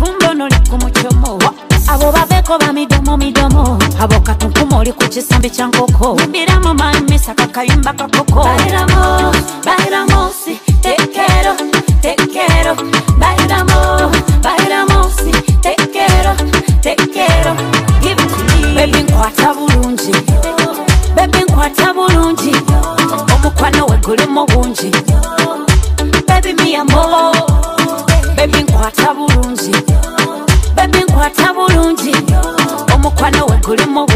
tumbo noli kumuchomo abo baveko ba midomo midomo abo katunkumo oli kuchisambi cha nkoko mbiramo mamisa kakayumba kakoko bailamo si te quiero bailamo si te quiero give it to me baby nkwata bulungi baby nkwata bulungi omukwano we gulimo bungi baby mi amor baby nkwata bulungi baby nkwata bulungi omukwano we gulimo